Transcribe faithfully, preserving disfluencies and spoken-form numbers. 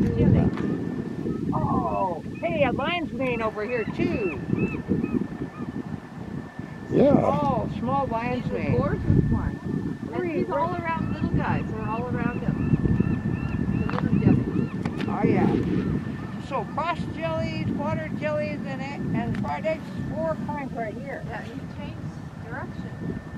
Chili. Oh, hey, a lion's mane over here too. Yeah. Oh, small lion's He's a mane. gorgeous one. And he's all around little guys. They're all around him. The little jelly. Oh yeah. So cross jellies, water jellies, and egg- and fried eggs, four kinds right here. Yeah, he changed direction.